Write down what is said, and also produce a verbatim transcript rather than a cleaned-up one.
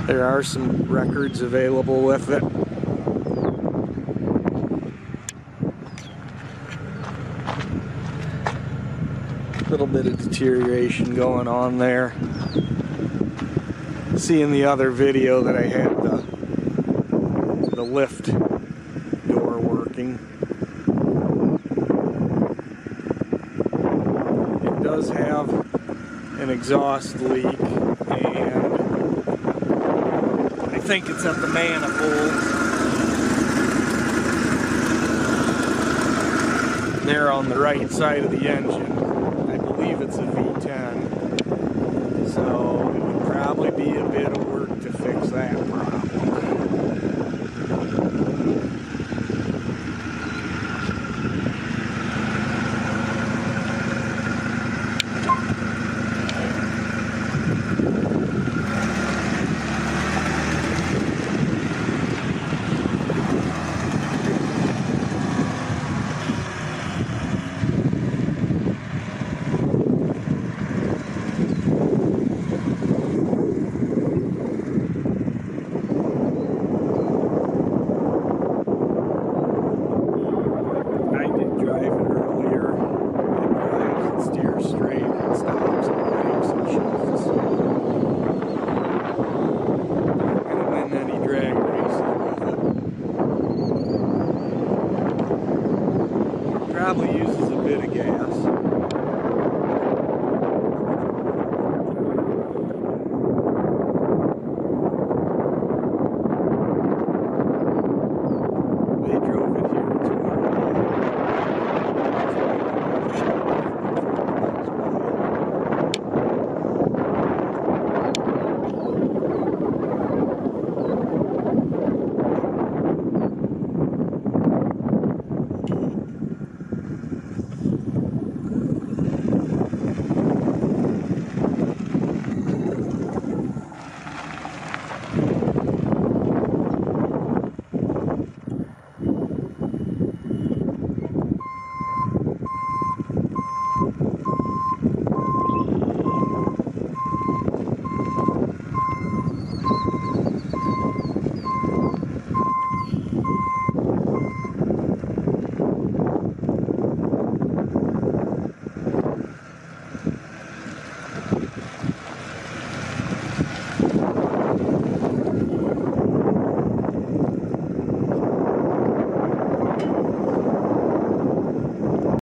There are some records available with it. A little bit of deterioration going on there. See in the other video that I had the, the lift door working. It does have an exhaust leak, and I think it's at the manifold. There on the right side of the engine. I believe it's a V ten. So it would probably be a bit of work to fix that problem.